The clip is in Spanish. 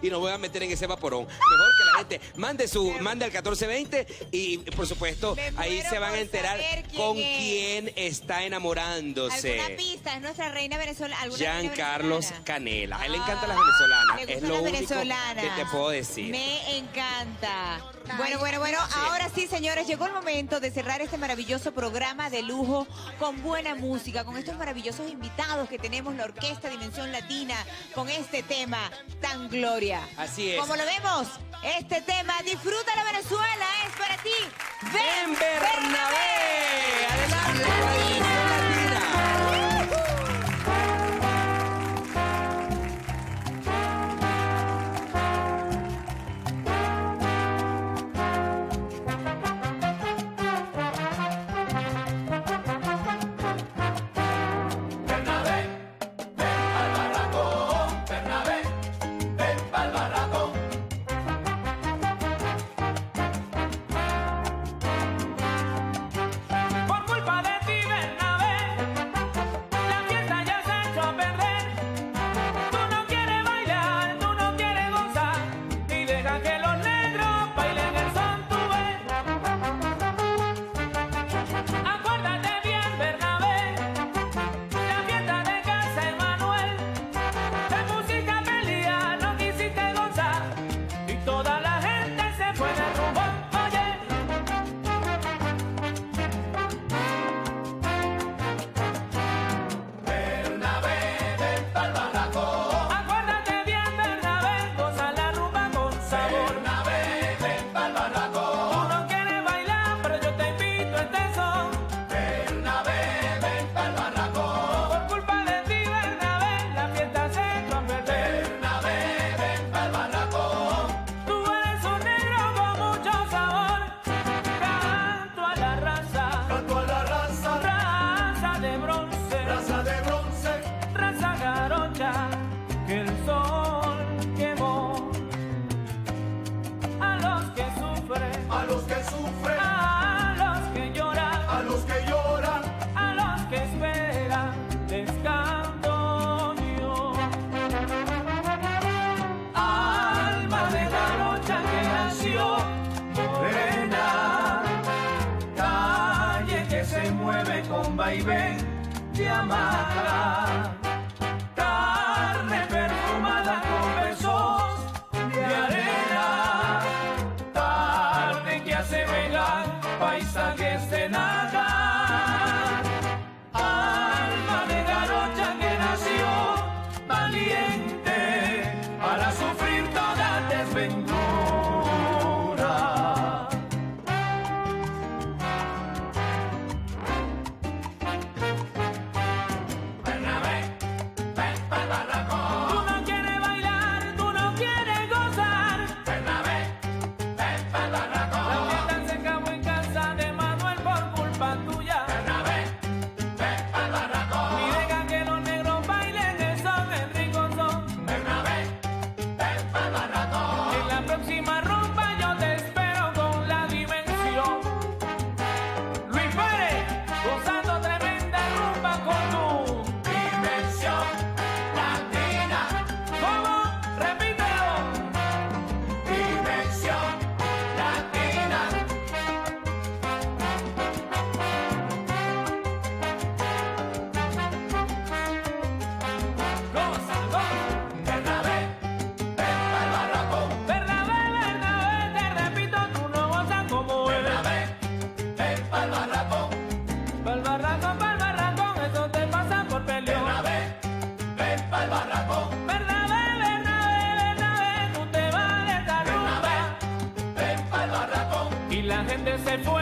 y nos voy a meter en ese vaporón. Mejor que la gente mande al 1420 y, por supuesto, ahí se van a enterar con quién está enamorándose. ¿Alguna pista? ¿Es nuestra reina venezolana? Giancarlos Canela. A él le encantan las venezolanas. Le Es gustan lo las único venezolanas. que te puedo decir. Me encanta. Bueno, ahora sí, señores, llegó el momento de cerrar este maravilloso programa de lujo con buena música, con estos maravillosos invitados que tenemos, la Orquesta Dimensión Latina, con este tema tan gloria. Así es. Como lo vemos, este tema, Disfruta la Venezuela, es para ti. ¡Ven, Bernabé! ¡Adelante, con la Dimensión Latina! Vaivén de hamaca, carne perfumada con besos de arena, tarde que asemejan paisajes de nada, alma de jarocha que nació valiente para sufrir toda desventura. Se fue.